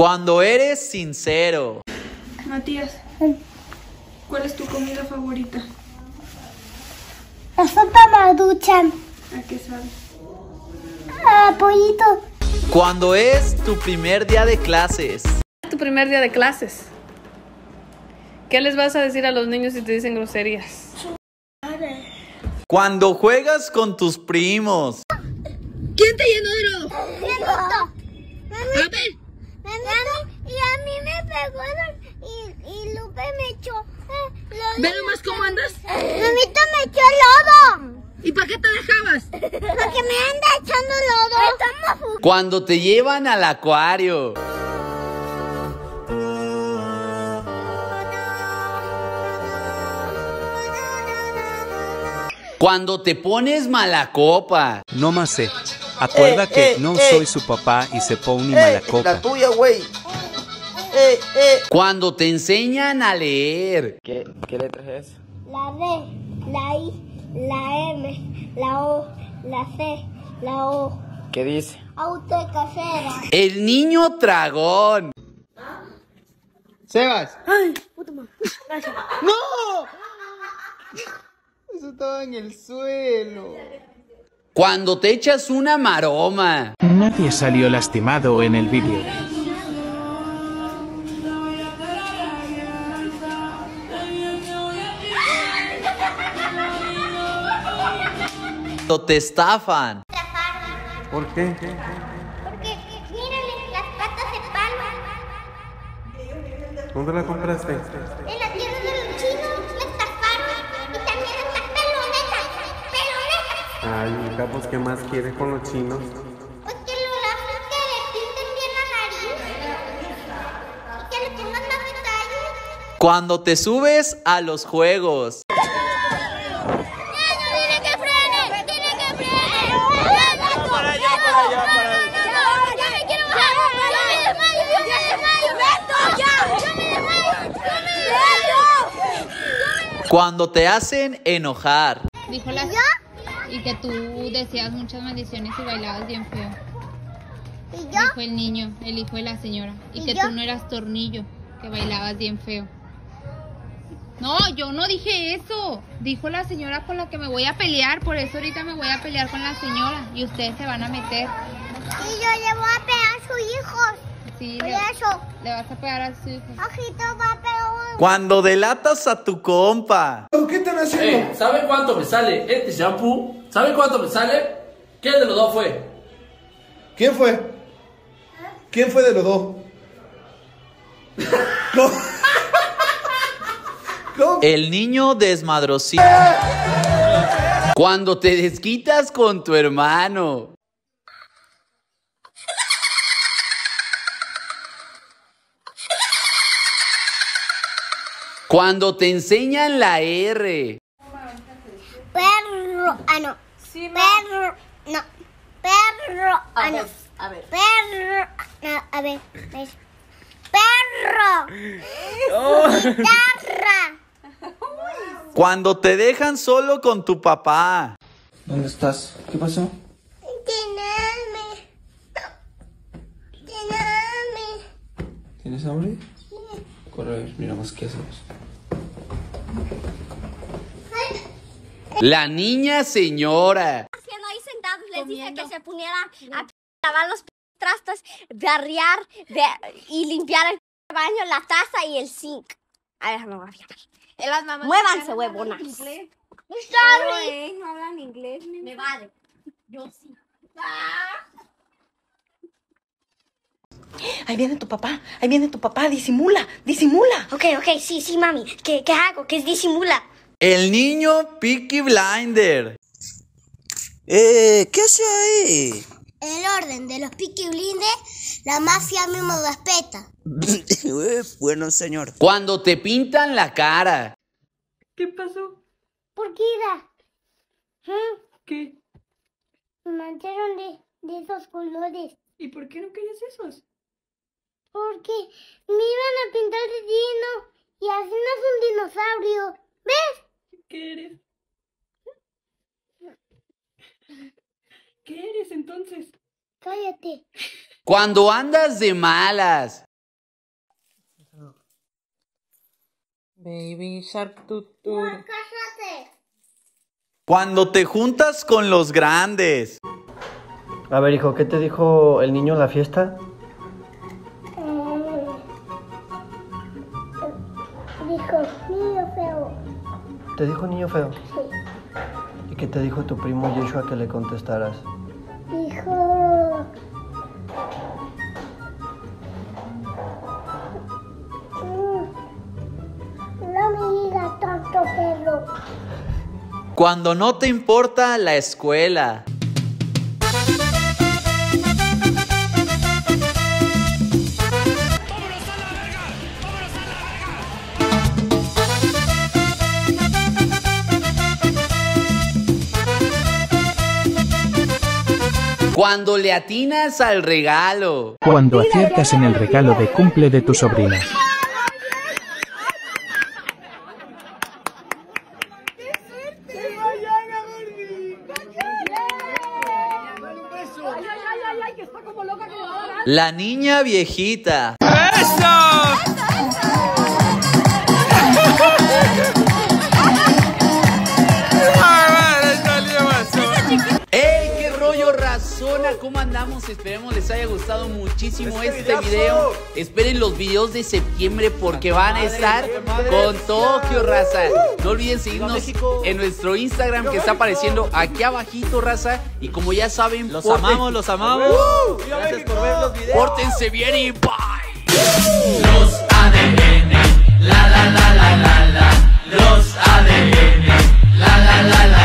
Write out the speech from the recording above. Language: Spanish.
Cuando eres sincero. Matías, ¿cuál es tu comida favorita? La sopa Maruchan. ¿A qué sabe? Ah, pollito. Cuando es tu primer día de clases. Tu primer día de clases. ¿Qué les vas a decir a los niños si te dicen groserías? Cuando juegas con tus primos. ¿Quién te llenó de lodo? A ver. Y a mí me pegaron y Lupe me echó Ve nomás cómo andas. Mamita me echó lodo. ¿Y para qué te dejabas? Porque me anda echando lodo. Cuando te llevan al acuario. Cuando te pones mala copa. No más sé. Acuerda que no soy su papá y se pone mala copa. La tuya, güey. Cuando te enseñan a leer. ¿Qué letra es esa? La D, la I, la M, la O, la C, la O. ¿Qué dice? Auto casera. El niño tragón. Sebas. Ay, puta madre. Gracias. ¡No! Eso estaba en el suelo. Cuando te echas una maroma. Nadie salió lastimado en el vídeo. Cuando te estafan. ¿Por qué? Porque mírale las patas de palo. ¿Dónde la compraste? En la tienda de los chinos la estafaron. Y también estas pelonetas. Pelonetas. Ay, hija, pues ¿qué más quieres con los chinos? Pues que lo hacen que le pinten bien la nariz. Y que le pongan más detalles. Cuando te subes a los juegos. Cuando te hacen enojar. Dijo la... Y que tú decías muchas maldiciones y bailabas bien feo. ¿Y yo? Dijo el niño, el hijo de la señora. Y que yo? tú no eras tornillo, que bailabas bien feo. No, yo no dije eso. Dijo la señora con la que me voy a pelear. Por eso ahorita me voy a pelear con la señora. Y ustedes se van a meter. Y yo le voy a pegar a sus hijos. Sí, Por le eso. vas a pegar a su hijo. Ojito va a pegar. Cuando delatas a tu compa. ¿Qué están haciendo? ¿Sabe cuánto me sale este shampoo? ¿Sabe cuánto me sale? ¿Quién de los dos fue? ¿Quién fue? ¿Quién fue de los dos? ¿Cómo? ¿Cómo? El niño desmadrosito. Cuando te desquitas con tu hermano. Cuando te enseñan la R. Perro. Ah, no. Sí, Perro. No. Perro. Ah, no. A ver. Perro. No, a ver. Perro. Guitarra. Cuando te dejan solo con tu papá. ¿Dónde estás? ¿Qué pasó? Llenarme. Llenarme. ¿Tienes hambre? Corre, a ver, miramos qué hacemos. La niña señora. Haciendo ahí sentados, les dije que se pusieran a lavar los trastos, barriar y limpiar el baño, la taza y el zinc. A ver, no voy a fijar. Las mamás Muévanse, huevonas. Sorry. No hablan inglés. Me vale. Yo sí. Ahí viene tu papá, disimula. Ok, sí, mami. ¿Qué hago? ¿Qué es disimula? El niño Peaky Blinder. ¿Qué hace ahí? El orden de los Peaky Blinders, la mafia mismo respeta. Bueno, señor. Cuando te pintan la cara. ¿Qué pasó? ¿Por qué era? ¿Qué? Me mancharon de esos colores. ¿Y por qué no querías esos? Porque me iban a pintar de dino y así no es un dinosaurio. ¿Ves? ¿Qué eres? ¿Qué eres entonces? Cállate. Cuando andas de malas. Baby Shark Tutu. Cállate. Cuando te juntas con los grandes. A ver, hijo, ¿qué te dijo el niño en la fiesta? Dijo, niño feo. ¿Te dijo niño feo? Sí. ¿Y qué te dijo tu primo Yeshua que le contestaras? Dijo... No me digas tanto, perro. Cuando no te importa la escuela. Cuando le atinas al regalo. Cuando aciertas en el regalo de cumple de tu sobrina. La niña viejita. ¡Ey, qué rollo, razona! ¿Cómo andamos? Esperemos les haya gustado muchísimo este video. Esperen los videos de septiembre porque van a estar con Tokio, raza. No olviden seguirnos en nuestro Instagram que está apareciendo aquí abajito, raza. Y como ya saben, los amamos, los amamos. Gracias por ver los videos. Pórtense bien y bye. Los ADN, la la la la la la. Los ADN, la la la la.